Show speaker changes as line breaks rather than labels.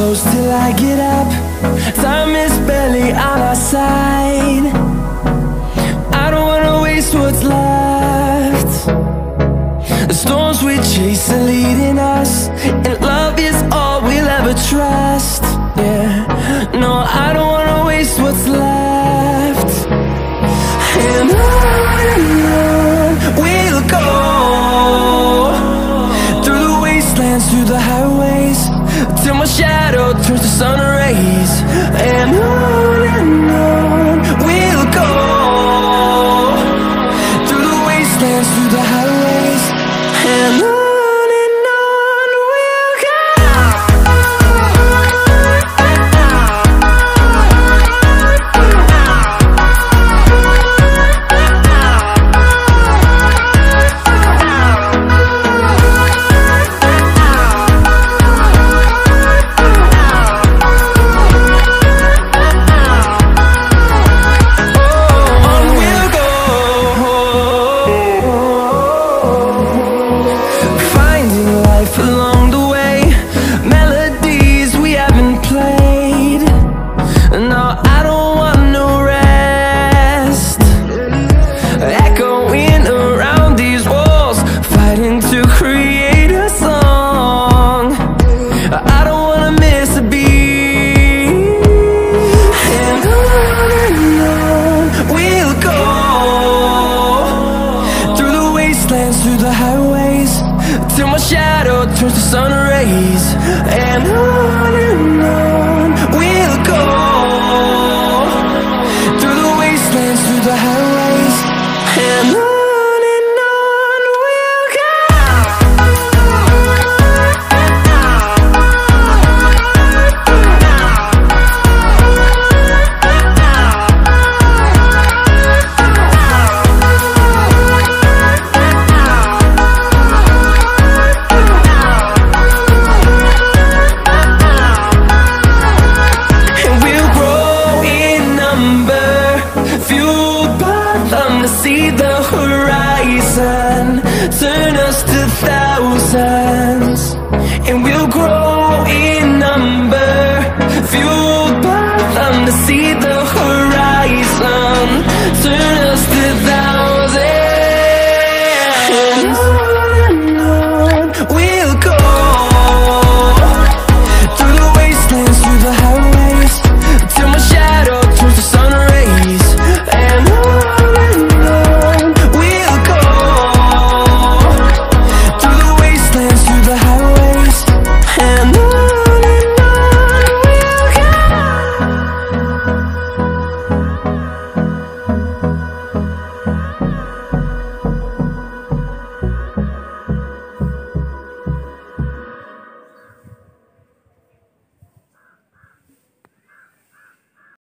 goes till I get up. Time is barely on our side. I don't wanna waste what's left. The storms we chase are leading us, and love is all we'll ever trust. Yeah, no, I don't wanna waste what's left. And on we'll go, through the wastelands, through the highways, till my shadow turns to sun rays. And on we'll go, through the wastelands, through the highways, and on we'll go. Along the way, melodies we haven't played. No, I don't want no rest. Echoing around these walls, fighting to create a song. I don't wanna miss a beat. And on we'll go, through the wastelands, through the highways, till my shadow turns to sun rays. And on we'll go, through the wastelands, through the highways, and on we'll go. See the horizon, turn us to thousands, and we'll grow in number, fueled by them to see the horizon.